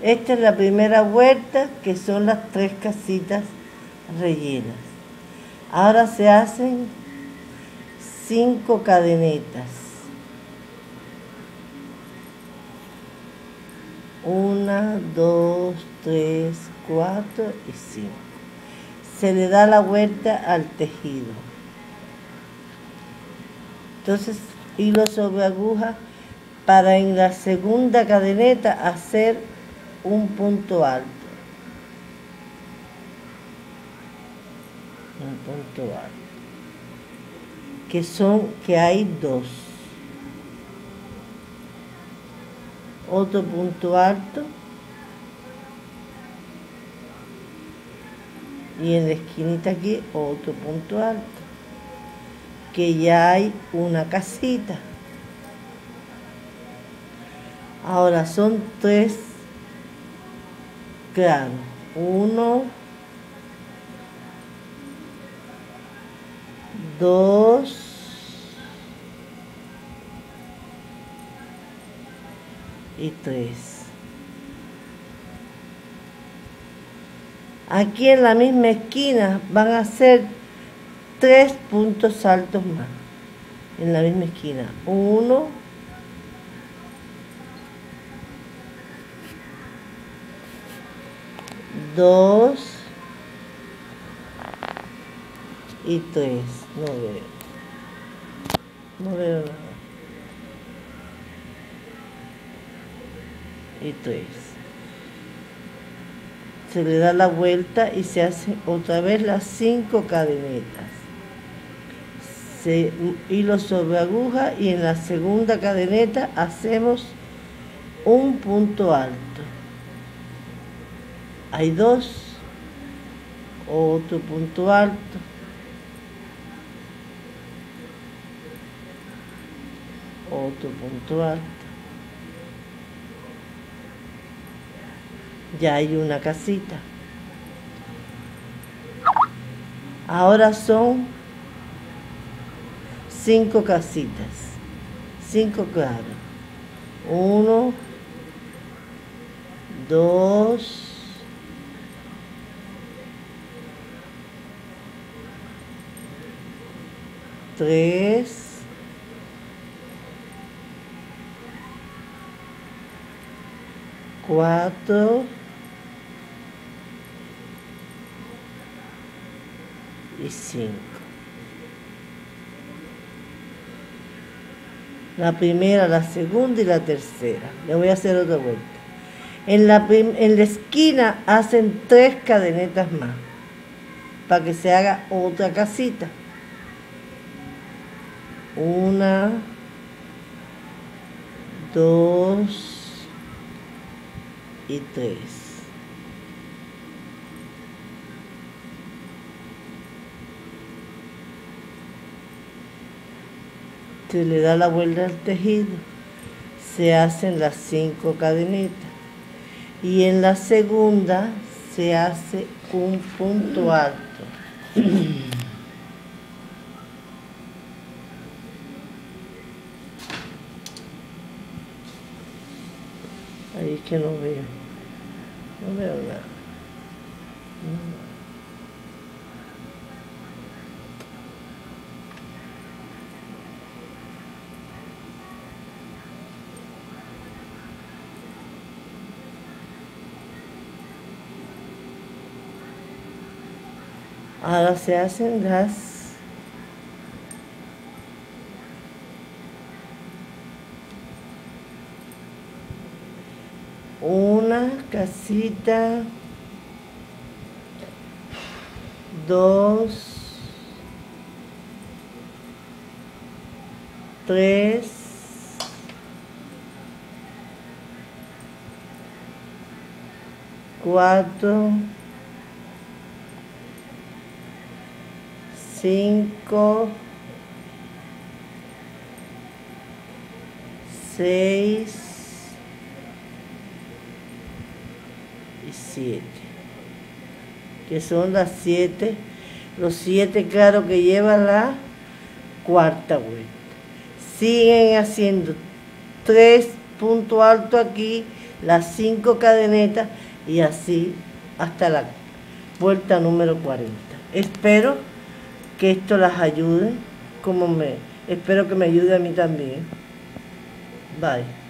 Esta es la primera vuelta, que son las 3 casitas rellenas. Ahora se hacen 5 cadenetas. 1, 2, 3, 4 y 5. Se le da la vuelta al tejido. Entonces, hilo sobre aguja para en la segunda cadeneta hacer un punto alto. Un punto alto. Que hay 2. Otro punto alto. Y en la esquinita aquí otro punto alto. Que ya hay una casita. Ahora son 3 granos. 1, 2, y 3. Aquí en la misma esquina van a ser 3 puntos altos más. En la misma esquina. 1, 2 y 3. No veo nada. Y 3. Se le da la vuelta y se hacen otra vez las 5 cadenetas. Hilo sobre aguja y en la segunda cadeneta hacemos un punto alto. Hay 2, otro punto alto, otro punto alto. Ya hay una casita. Ahora son 5 casitas, 5 claros. 1, 2, 3, 4 y 5. La primera, la segunda y la tercera. Le voy a hacer otra vuelta. En la esquina hacen 3 cadenetas más para que se haga otra casita. 1, 2 y 3. Se le da la vuelta al tejido, se hacen las 5 cadenetas y en la segunda se hace un punto alto. Ahí es que no veo nada. Ahora se hacen las una casita, 2, 3, 4, 5, 6 y 7, que son las 7, los 7 claros que lleva la cuarta vuelta. Siguen haciendo 3 puntos altos aquí, las 5 cadenetas y así hasta la vuelta número 40. Espero que esto las ayude, espero que me ayude a mí también. Bye.